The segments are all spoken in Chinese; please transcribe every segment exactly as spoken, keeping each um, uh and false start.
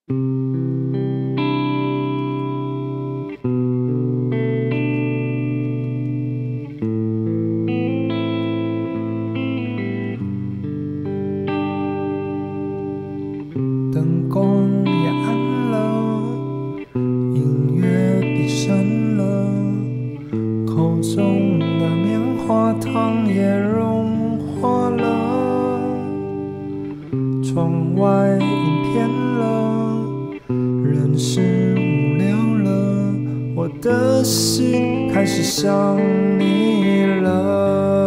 灯光也暗了，音乐闭声了，口中的棉花糖也融化了，窗外阴偏了，人是无聊了，我的心开始想你了。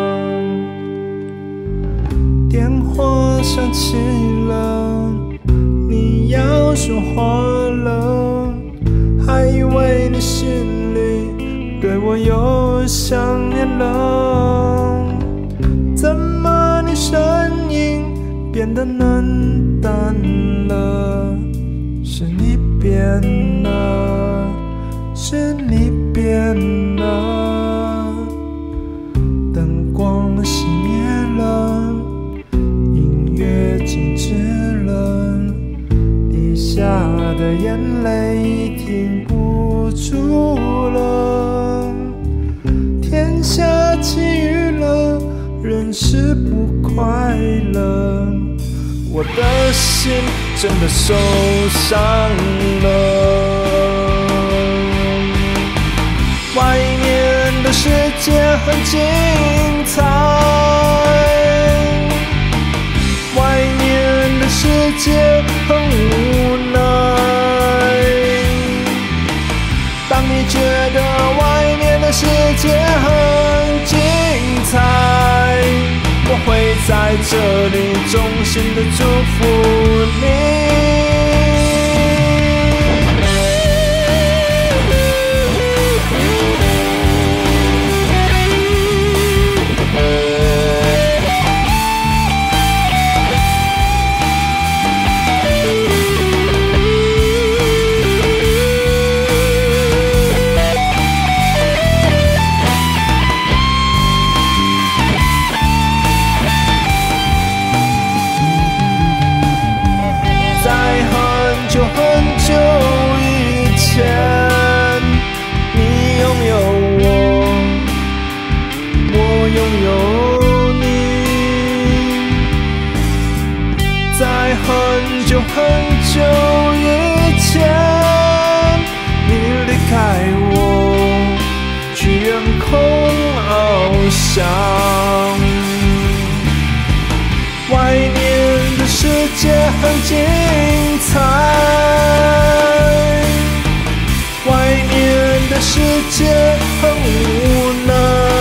电话响起了，你要说话了，还以为你心里对我又想念了，怎么你声音变得冷淡了？是你变了，是你变了，灯光熄灭了，音乐静止了，滴下的眼泪停不住了，天下起雨了，人是不快乐，我的心真的受伤了。外面的世界很精彩，外面的世界很无奈。当你觉得外面的世界很精彩，我会在这里衷心的祝福你。很久很久以前，你离开我，去远空翱翔。外面的世界很精彩，外面的世界很无奈。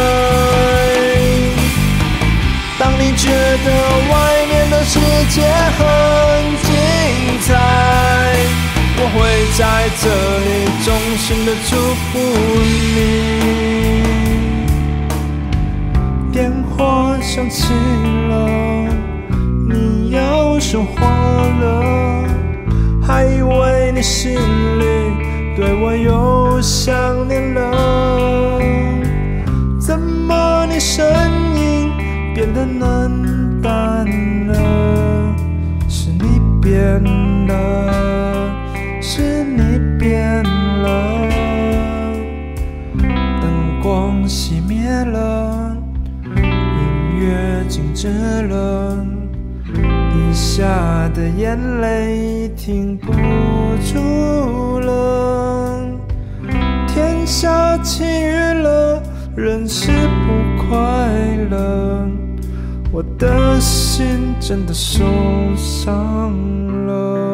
当你觉得外面的世界很精彩，我会在这里衷心的祝福你。电话响起了，你要说话了，还以为你心里对我又想念了，怎么你声音变得冷淡了？是你变了，是你变了，灯光熄灭了，音乐静止了，滴下的眼泪停不住了，天下起雨了，人是不快乐，我的心真的受伤了。